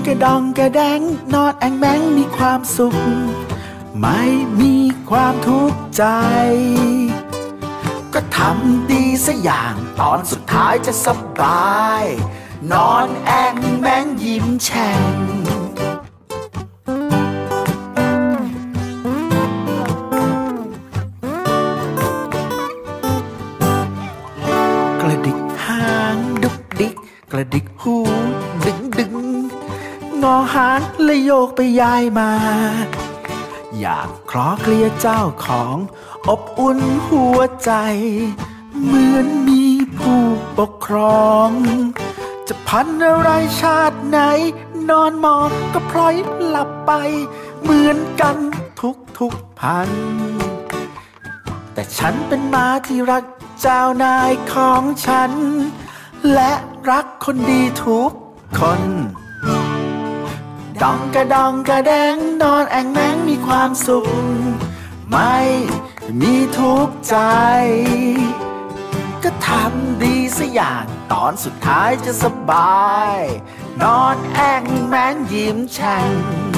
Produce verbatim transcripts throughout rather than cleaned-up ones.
กระดองกระแดงนอนแองแมงมีความสุขไม่มีความทุกข์ใจก็ทำดีสักอย่างตอนสุดท้ายจะสบายนอนแองแมงยิ้มแฉ่งกระดิกหางดุกดิกกระดิกหูดึงดึงงอหางและโยกไปย้ายมาอยากคลอเคลียเจ้าของอบอุ่นหัวใจเหมือนมีผู้ปกครองจะพันอะไรชาติไหนนอนมองก็พลอยหลับไปเหมือนกันทุกทุกพันแต่ฉันเป็นม้าที่รักเจ้านายของฉันและรักคนดีทุกคนดองกระดองกระแดงนอนแองแมงมีความสุขไม่มีทุกข์ใจก็ทำดีสักอย่างตอนสุดท้ายจะสบายนอนแองแมงยิ้มแฉ่ง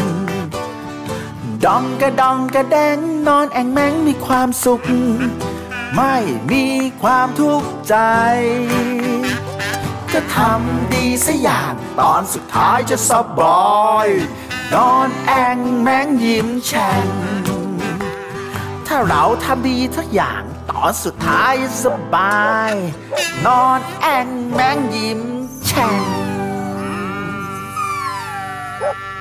ดองกระดองกระแดงนอนแองแมงมีความสุขไม่มีความทุกข์ใจก็ทำดีสักอย่างตอนสุดท้ายจะสบายนอนแองแมงยิ้มแฉ่งถ้าเราทำดีทุกอย่างตอนสุดท้ายจะสบายนอนแองแมงยิ้มแฉ่ง